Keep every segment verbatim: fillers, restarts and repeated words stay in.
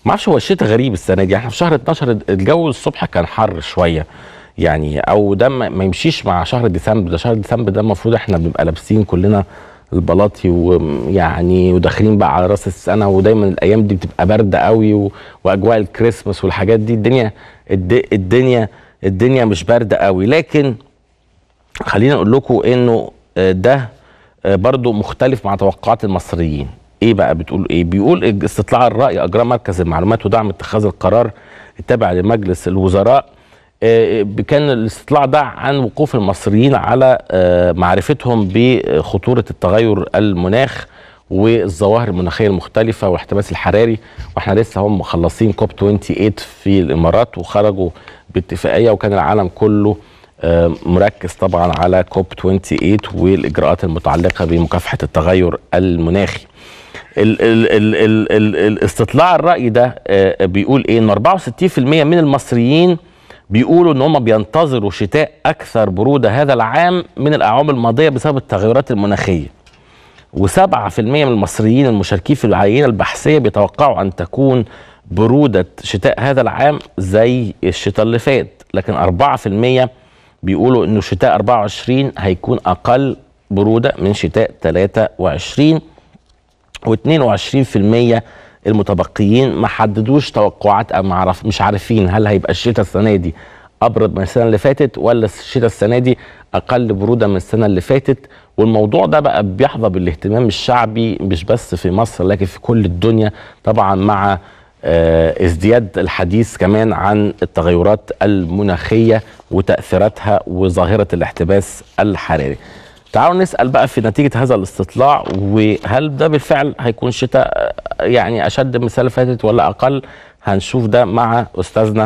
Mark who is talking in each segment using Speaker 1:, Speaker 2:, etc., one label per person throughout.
Speaker 1: ما اعرفش، هو الشتاء غريب السنه دي. احنا في شهر اتناشر الجو الصبح كان حر شويه يعني، او ده ما يمشيش مع شهر ديسمبر. ده شهر ديسمبر ده المفروض احنا بنبقى لابسين كلنا البلاطي ويعني وداخلين بقى على راس السنه، ودايما الايام دي بتبقى بارده قوي و... واجواء الكريسماس والحاجات دي. الدنيا الد... الدنيا الدنيا مش بارده قوي. لكن خلينا نقول لكم انه ده برضو مختلف مع توقعات المصريين. ايه بقى بتقول ايه؟ بيقول استطلاع الرأي اجراه مركز المعلومات ودعم اتخاذ القرار التابع لمجلس الوزراء. كان الاستطلاع ده عن وقوف المصريين على معرفتهم بخطورة التغير المناخ والظواهر المناخية المختلفة والاحتباس الحراري. واحنا لسه هم مخلصين كوب ثمانية وعشرين في الامارات وخرجوا باتفاقية، وكان العالم كله مركز طبعا على كوب ثمانية وعشرين والاجراءات المتعلقة بمكافحة التغير المناخي. ال ال ال ال ال الاستطلاع الرأي ده بيقول ايه؟ ان أربعة وستين بالمئة من المصريين بيقولوا ان هم بينتظروا شتاء اكثر برودة هذا العام من الاعوام الماضية بسبب التغيرات المناخية. وسبعة في المئة من المصريين المشاركين في العينة البحثية بيتوقعوا ان تكون برودة شتاء هذا العام زي الشتاء اللي فات. لكن أربعة في المئة بيقولوا انه شتاء أربعة وعشرين هيكون اقل برودة من شتاء ثلاثة وعشرين. واثنين وعشرين بالمئة المتبقيين ما حددوش توقعات او معرف مش عارفين هل هيبقى الشتاء السنه دي ابرد من السنه اللي فاتت ولا الشتاء السنه دي اقل بروده من السنه اللي فاتت. والموضوع ده بقى بيحظى بالاهتمام الشعبي مش بس في مصر لكن في كل الدنيا طبعا، مع آه ازدياد الحديث كمان عن التغيرات المناخيه وتاثيراتها وظاهره الاحتباس الحراري. تعالوا نسأل بقى في نتيجة هذا الاستطلاع، وهل ده بالفعل هيكون شتاء يعني أشد من السنة اللي فاتت ولا أقل؟ هنشوف ده مع أستاذنا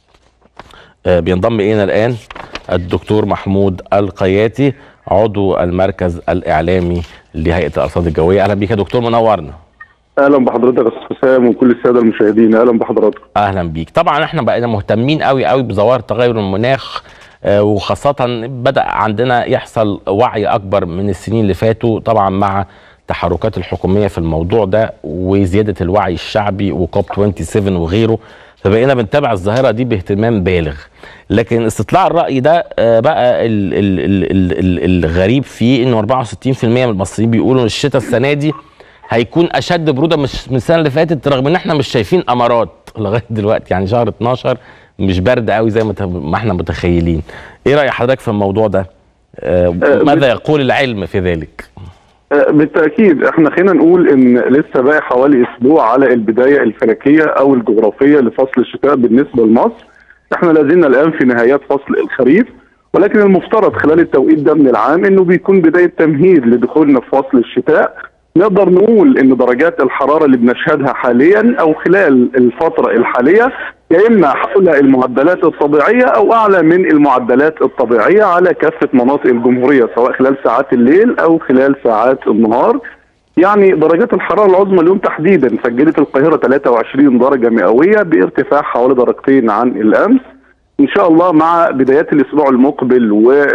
Speaker 1: بينضم إلينا الآن الدكتور محمود القياتي عضو المركز الإعلامي لهيئة الأرصاد الجوية. أهلا بيك يا دكتور، منورنا.
Speaker 2: اهلا بحضرتك يا استاذ حسام وكل الساده المشاهدين، اهلا بحضراتكم.
Speaker 1: اهلا بيك. طبعا احنا بقينا مهتمين قوي قوي بظواهر تغير المناخ، وخاصة بدأ عندنا يحصل وعي أكبر من السنين اللي فاتوا طبعا مع التحركات الحكومية في الموضوع ده وزيادة الوعي الشعبي وكوب سبعة وعشرين وغيره، فبقينا بنتابع الظاهرة دي باهتمام بالغ. لكن استطلاع الرأي ده بقى ال ال ال ال ال الغريب فيه إنه أربعة وستين بالمئة من المصريين بيقولوا إن الشتاء السنة دي هيكون أشد برودة مش من السنة اللي فاتت، رغم إن إحنا مش شايفين أمارات لغاية دلوقتي. يعني شهر اتناشر مش برد قوي زي ما احنا متخيلين. ايه رأي حضرتك في الموضوع ده؟ آه ماذا يقول العلم في ذلك؟
Speaker 2: آه بالتأكيد احنا خلينا نقول ان لسه باقي حوالي اسبوع على البداية الفلكية او الجغرافية لفصل الشتاء بالنسبة لمصر. احنا لازلنا الان في نهايات فصل الخريف، ولكن المفترض خلال التوقيت ده من العام انه بيكون بداية تمهيد لدخولنا في فصل الشتاء. نقدر نقول ان درجات الحرارة اللي بنشهدها حاليا او خلال الفترة الحالية يا اما حول المعدلات الطبيعية او اعلى من المعدلات الطبيعية على كافة مناطق الجمهورية، سواء خلال ساعات الليل او خلال ساعات النهار. يعني درجات الحرارة العظمى اليوم تحديدا سجلت القاهرة ثلاثة وعشرين درجة مئوية بارتفاع حوالي درجتين عن الامس. ان شاء الله مع بدايات الاسبوع المقبل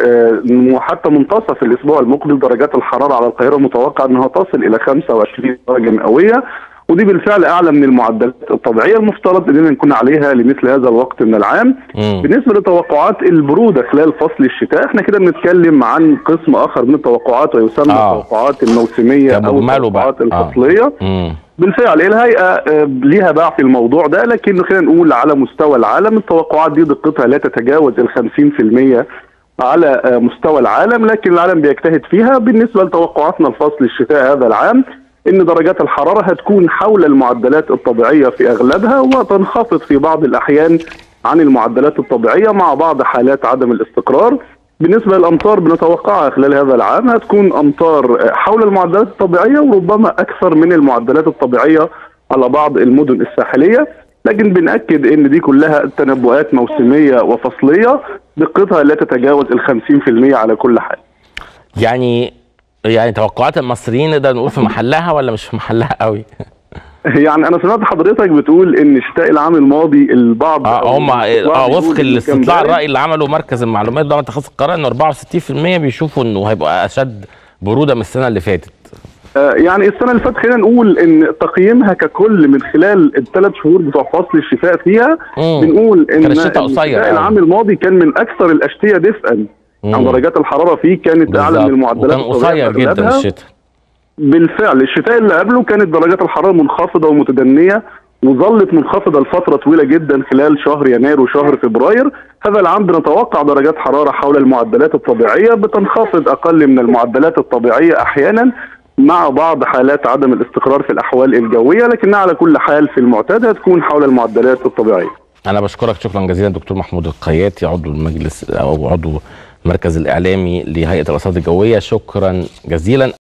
Speaker 2: وحتى منتصف الاسبوع المقبل درجات الحراره على القاهره متوقع انها تصل الى خمسة وعشرين درجه مئويه، ودي بالفعل اعلى من المعدلات الطبيعيه المفترض اننا نكون عليها لمثل هذا الوقت من العام. مم. بالنسبه لتوقعات البروده خلال فصل الشتاء، احنا كده بنتكلم عن قسم اخر من التوقعات ويسمى آه. التوقعات الموسميه او التوقعات آه. الفصليه. آه. بالفعل الهيئه ليها باع في الموضوع ده، لكن خلينا نقول على مستوى العالم التوقعات دي دقتها لا تتجاوز ال خمسين بالمئة على مستوى العالم، لكن العالم بيجتهد فيها. بالنسبه لتوقعاتنا لفصل الشتاء هذا العام ان درجات الحراره هتكون حول المعدلات الطبيعيه في اغلبها وتنخفض في بعض الاحيان عن المعدلات الطبيعيه مع بعض حالات عدم الاستقرار. بالنسبه للامطار بنتوقعها خلال هذا العام هتكون امطار حول المعدلات الطبيعيه وربما اكثر من المعدلات الطبيعيه على بعض المدن الساحليه، لكن بنأكد ان دي كلها تنبؤات موسميه وفصليه دقتها لا تتجاوز ال خمسين بالمئة على كل حال.
Speaker 1: يعني يعني توقعات المصريين نقدر نقول في محلها ولا مش في محلها قوي؟
Speaker 2: يعني انا سمعت حضرتك بتقول ان الشتاء العام الماضي البعض
Speaker 1: اه هم اه وفق الاستطلاع الرأي اللي عمله مركز المعلومات ده اتخاذ القرار ان أربعة وستين بالمئة بيشوفوا انه هيبقى اشد بروده من السنه اللي فاتت.
Speaker 2: يعني السنه اللي فاتت خلينا نقول ان تقييمها ككل من خلال الثلاث شهور بتوع فصل الشتاء فيها
Speaker 1: مم.
Speaker 2: بنقول ان
Speaker 1: كان الشتاء قصير
Speaker 2: الشتاء
Speaker 1: يعني.
Speaker 2: العام الماضي كان من اكثر الاشتياء دفئا، يعني درجات الحراره فيه كانت اعلى من المعدلات
Speaker 1: وكان قصير جدا الشتاء.
Speaker 2: بالفعل الشتاء اللي قبله كانت درجات الحراره منخفضه ومتدنيه، وظلت منخفضه لفتره طويله جدا خلال شهر يناير وشهر فبراير. هذا العام بنتوقع درجات حراره حول المعدلات الطبيعيه، بتنخفض اقل من المعدلات الطبيعيه احيانا مع بعض حالات عدم الاستقرار في الاحوال الجويه، لكنها على كل حال في المعتاد هتكون حول المعدلات الطبيعيه.
Speaker 1: انا بشكرك شكرا جزيلا دكتور محمود القياتي، عضو المجلس او عضو المركز الاعلامي لهيئه الارصاد الجويه، شكرا جزيلا.